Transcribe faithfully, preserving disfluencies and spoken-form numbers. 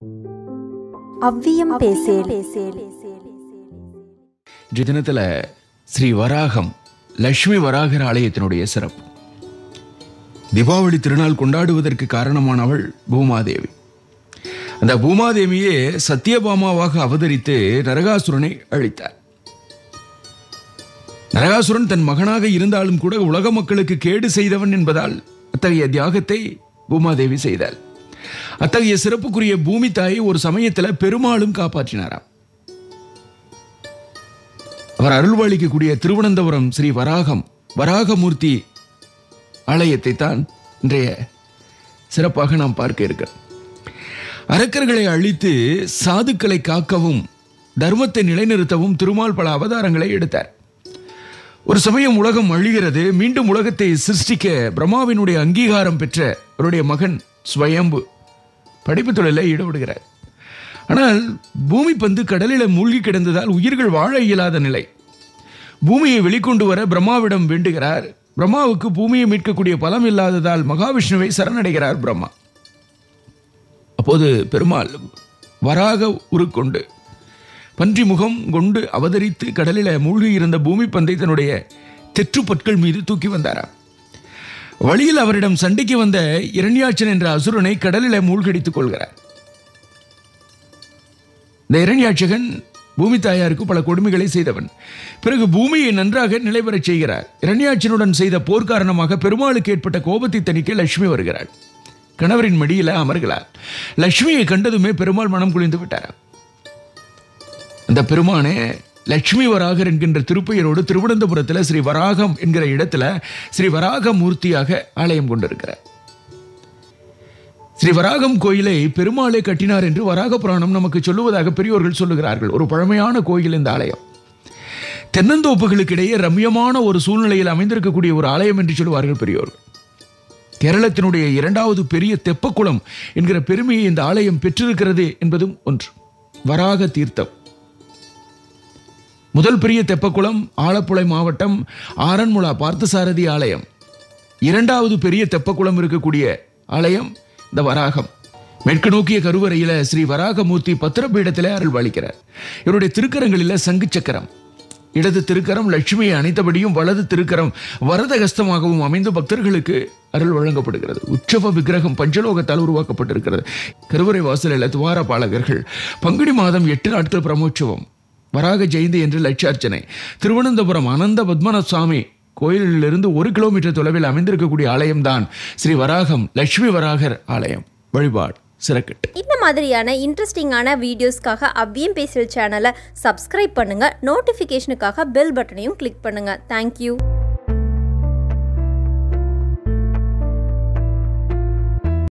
அவ்வியம் பேசேல். இன்றைய தினத்தில் ஸ்ரீ வராகம் லட்சுமி வராகர் ஆலயத்தினுடைய சிறப்பு. தீபாவளி திருநாள் கொண்டாடுவதற்கு காரணமானவள் பூமாதேவி. அந்த பூமாதேவியே சத்தியபாமாவாக அவதரித்து நரகாசுரனை அழித்தார். நரகாசுரன் தன் மகனாக இருந்தாலும் கூட உலக மக்களுக்கு கேடு செய்தவன் என்பதால் அத்தகைய தியாகத்தை பூமாதேவி செய்தாள். அத்தகைய சிறப்புக்குரிய பூமி தாயை ஒரு சமயத்தில் பெருமாளும் காப்பாற்றினாராம். அவர் அருள்வாளிக்கக்கூடிய திருவனந்தபுரம் ஸ்ரீ வராகம் வராகமூர்த்தி ஆலயத்தை தான் இன்றைய சிறப்பாக நாம் பார்க்க இருக்கிறோம். அரக்கர்களை அழித்து சாதுக்களை காக்கவும் தர்மத்தை நிலைநிறுத்தவும் திருமால் பல அவதாரங்களை எடுத்தார். ஒரு சமயம் உலகம் அழிகிறது. மீண்டும் உலகத்தை சிருஷ்டிக்க பிரம்மாவினுடைய அங்கீகாரம் பெற்ற அவருடைய மகன் ஸ்வயம்பு படிப்பு தொழிலில் ஈடுபடுகிறார். ஆனால் பூமி பந்து கடலில் மூழ்கி கிடந்ததால் உயிர்கள் வாழ இயலாத நிலை. பூமியை வெளிக்கொண்டு வர பிரம்மாவிடம் வேண்டுகிறார். பிரம்மாவுக்கு பூமியை மீட்கக்கூடிய பலம் இல்லாததால் மகாவிஷ்ணுவை சரணடைகிறார் பிரம்மா. அப்போது பெருமாள் வராக உருக்கொண்டு பன்றி முகம் கொண்டு அவதரித்து கடலில் மூழ்கி இருந்த பூமி பந்தை தன்னுடைய தெற்று பற்கள் மீது தூக்கி வந்தாராம். வழியில் அவரிடம் சண்டைக்கு வந்த இரண்யாட்சன் என்ற அசுரனை கடலில் மூழ்கடித்துக் கொள்கிறார். இந்த இரண்யாட்சகன் பூமி தாயாருக்கு பல கொடுமைகளை செய்தவன். பிறகு பூமியை நன்றாக நிலைபெறச் செய்கிறார். இரண்யாட்சனுடன் செய்த போர் காரணமாக பெருமாளுக்கு ஏற்பட்ட கோபத்தை தணிக்க லட்சுமி வருகிறாள். கணவரின் மடியில அமர்கிறார். லட்சுமியை கண்டதுமே பெருமாள் மனம் குளிந்து விட்டார். அந்த பெருமானே லட்சுமி வராகர் என்கின்ற திருப்பெயரோடு திருவனந்தபுரத்தில் ஸ்ரீ வராகம் என்கிற இடத்துல ஸ்ரீ வராக மூர்த்தியாக ஆலயம் கொண்டிருக்கிறார். ஸ்ரீ வராகம் கோயிலை பெருமாளே கட்டினார் என்று வராக புராணம் நமக்கு சொல்லுவதாக பெரியோர்கள் சொல்லுகிறார்கள். ஒரு பழமையான கோயில் இந்த ஆலயம். தென்னந்தோப்புகளுக்கு இடையே ரம்யமான ஒரு சூழ்நிலையில் அமைந்திருக்கக்கூடிய ஒரு ஆலயம் என்று சொல்லுவார்கள் பெரியோர்கள். கேரளத்தினுடைய இரண்டாவது பெரிய தெப்பக்குளம் என்கிற பெருமையை இந்த ஆலயம் பெற்றிருக்கிறது என்பதும் ஒன்று. வராக தீர்த்தம். முதல் பெரிய தெப்பக்குளம் ஆலப்புழை மாவட்டம் ஆரன்முளா பார்த்தசாரதி ஆலயம். இரண்டாவது பெரிய தெப்பக்குளம் இருக்கக்கூடிய ஆலயம் இந்த வராகம். மேற்கு நோக்கிய கருவறையில ஸ்ரீ வராகமூர்த்தி பத்திரபீடத்திலே அருள்வாளிக்கிறார். இவருடைய திருக்கரங்களில் சங்கு சக்கரம். இடது திருக்கரம் லட்சுமியை அணைத்தபடியும் வலது திருக்கரம் வரதகஸ்தமாகவும் அமைந்து பக்தர்களுக்கு அருள் வழங்கப்படுகிறது. உற்சவ விக்கிரகம் பஞ்சலோகத்தால் உருவாக்கப்பட்டிருக்கிறது. கருவறை வாசலில் துவாரபாலகர்கள் பங்குனி மாதம் எட்டு நாட்கள் பிரமோற்சவம், வராக ஜெயந்தி என்று லட்சார்ச்சனை. திருவனந்தபுரம் அனந்த பத்மநாப சுவாமி கோயிலிலிருந்து ஒரு கிலோமீட்டர் தொலைவில் அமைந்திருக்கக்கூடிய ஆலயம்தான் ஸ்ரீ வராகம் லட்சுமி வராகர் ஆலயம். வழிபாடு சிறக்கட்டு. இந்த மாதிரியான இன்ட்ரெஸ்டிங்கான வீடியோஸ்க்காக அவ்வியம் பேசல் சேனலை சப்ஸ்கிரைப் பண்ணுங்க. நோட்டிஃபிகேஷனுக்காக பெல் பட்டனையும் கிளிக் பண்ணுங்க. தேங்க்யூ.